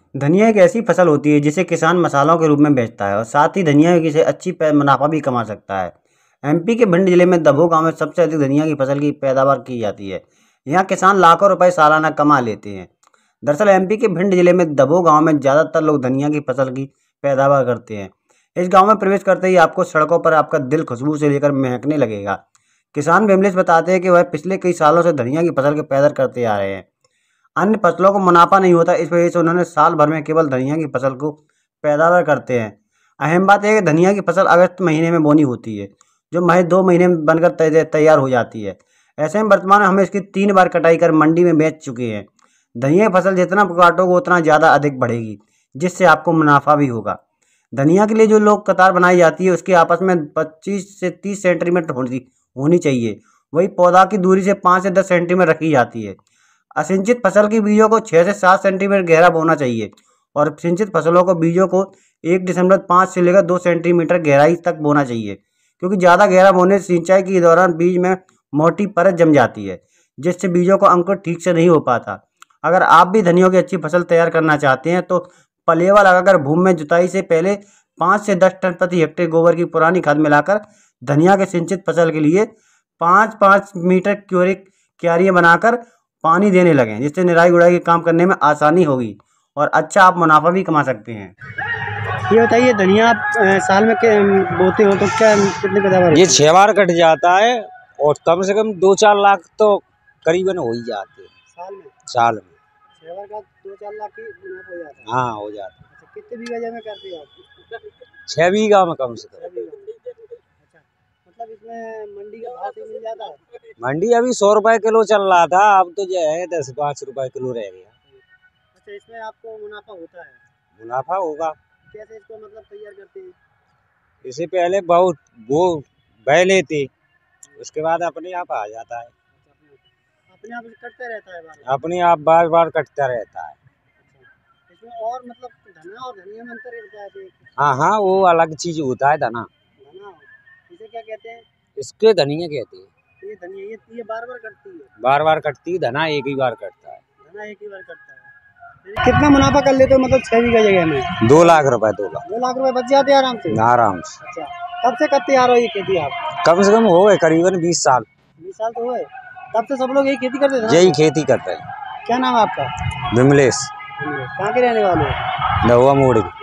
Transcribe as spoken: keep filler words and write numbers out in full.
धनिया एक ऐसी फसल होती है जिसे किसान मसालों के रूप में बेचता है और साथ ही धनिया से अच्छी मुनाफा भी कमा सकता है। एमपी के भिंड जिले में दबो गांव में सबसे अधिक धनिया की फसल की पैदावार की जाती है। यहाँ किसान लाखों रुपए सालाना कमा लेते हैं। दरअसल एमपी के भिंड जिले में दबो गांव में ज़्यादातर लोग धनिया की फसल की पैदावार करते हैं। इस गाँव में प्रवेश करते ही आपको सड़कों पर आपका दिल खुशबू से लेकर महकने लगेगा। किसान विमलेश बताते हैं कि वह पिछले कई सालों से धनिया की फसल की पैदा करते आ रहे हैं। अन्य फसलों को मुनाफा नहीं होता, इस वजह से उन्होंने साल भर में केवल धनिया की फसल को पैदावार करते हैं। अहम बात यह है कि धनिया की फसल अगस्त महीने में बोनी होती है, जो महज दो महीने में बनकर तैयार हो जाती है। ऐसे में वर्तमान में हम इसकी तीन बार कटाई कर मंडी में बेच चुके हैं। धनिया की फसल जितना काटोगे उतना ज़्यादा अधिक बढ़ेगी, जिससे आपको मुनाफा भी होगा। धनिया के लिए जो लोग कतार बनाई जाती है उसकी आपस में पच्चीस से तीस सेंटीमीटर होनी होनी चाहिए। वही पौधा की दूरी से पाँच से दस सेंटीमीटर रखी जाती है। असिंचित फसल की बीजों को छः से सात सेंटीमीटर गहरा बोना चाहिए और सिंचित फसलों को बीजों को एक दशमलव पाँच से लेकर दो सेंटीमीटर गहराई तक बोना चाहिए, क्योंकि ज़्यादा गहरा बोने से सिंचाई के दौरान बीज में मोटी परत जम जाती है, जिससे बीजों को अंकुर ठीक से नहीं हो पाता। अगर आप भी धनिया की अच्छी फसल तैयार करना चाहते हैं तो पलेवा लगाकर भूमि में जुताई से पहले पाँच से दस टन प्रति हेक्टेयर गोबर की पुरानी खाद मिलाकर धनिया के सिंचित फसल के लिए पाँच पाँच मीटर क्यूरिक क्यारियाँ बनाकर पानी देने लगें, जिससे निराई गुड़ाई के काम करने में आसानी होगी और अच्छा आप मुनाफा भी कमा सकते हैं। ये बताइए, धनिया आप साल में बोते हो तो क्या कितनी पैदावार? ये छह बार कट जाता है और कम से कम दो चार लाख तो करीबन हो ही जाते हैं साल में। साल में छह बार का दो चार लाख की मुनाफा हो जाता है। हाँ, हो जाता है। अच्छा, कितने बीघा जमीन करते हैं आप? छह बीघा में कम से कम। अच्छा, मतलब इसमें मंडी का भाव से मिल जाता है? मंडी अभी सौ रुपए किलो चल रहा था, अब तो जो है दस पाँच रुपए किलो रह गया। अच्छा, इसमें आपको मुनाफा होता है? मुनाफा होगा। कैसे इसको मतलब तैयार करते हैं? इससे पहले बहुत वो बह लेते, उसके बाद अपने आप आ जाता है। अपने आप कटता रहता है? बार अपने आप बार बार कटता रहता है। अच्छा, इसमें और मतलब धना और धनिया में अंतर रहता है? हाँ हाँ, वो अलग चीज होता है धना। धना इसे क्या कहते हैं? इसके धनिया कहते हैं। ये धनिया ये, ये बार बार कटती है? बार बार कटती है, धना एक ही बार कटता है। धना एक ही बार कटता है। कितना मुनाफा कर लेते हो मतलब छह बीघा जगह में? दो लाख रुपए दो लाख दो लाख रुपए बच जाते हैं आराम से? आराम से। अच्छा, कब से करते आ रहे हो ये खेती आप? कम से कम हो गए करीबन बीस साल। बीस साल तो हुए? तब से सब लोग यही खेती करते थे? यही खेती करते हैं। क्या नाम है आपका? विमलेश। कहाँ के रहने वाले हो? दहुआ मोड़ी।